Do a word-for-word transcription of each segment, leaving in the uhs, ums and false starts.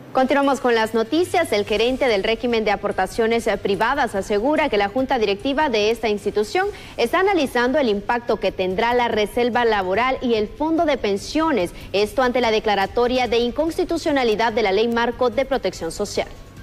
Continuamos con las noticias. El gerente del régimen de aportaciones privadas asegura que la junta directiva de esta institución está analizando el impacto que tendrá la reserva laboral y el fondo de pensiones, esto ante la declaratoria de inconstitucionalidad de la Ley Marco de Protección Social.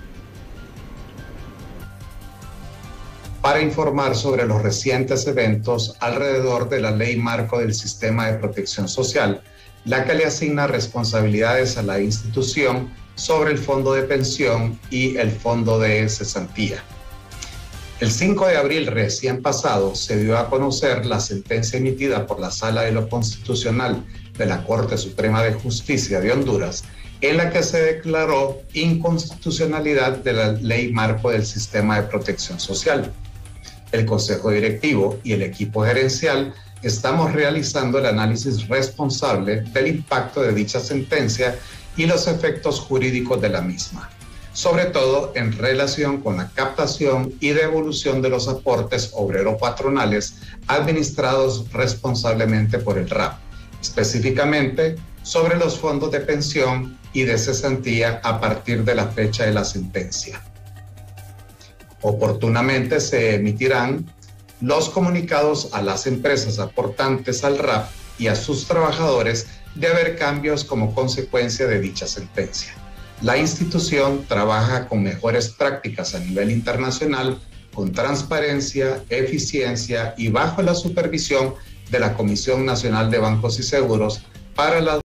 Para informar sobre los recientes eventos alrededor de la Ley Marco del Sistema de Protección Social, la que le asigna responsabilidades a la institución sobre el fondo de pensión y el fondo de cesantía. El cinco de abril recién pasado se dio a conocer la sentencia emitida por la Sala de lo Constitucional de la Corte Suprema de Justicia de Honduras, en la que se declaró inconstitucionalidad de la Ley Marco del Sistema de Protección Social. El Consejo Directivo y el equipo gerencial estamos realizando el análisis responsable del impacto de dicha sentencia y los efectos jurídicos de la misma, sobre todo en relación con la captación y devolución de los aportes obrero-patronales administrados responsablemente por el R A P, específicamente sobre los fondos de pensión y de cesantía a partir de la fecha de la sentencia. Oportunamente se emitirán los comunicados a las empresas aportantes al R A P y a sus trabajadores de haber cambios como consecuencia de dicha sentencia. La institución trabaja con mejores prácticas a nivel internacional, con transparencia, eficiencia y bajo la supervisión de la Comisión Nacional de Bancos y Seguros para la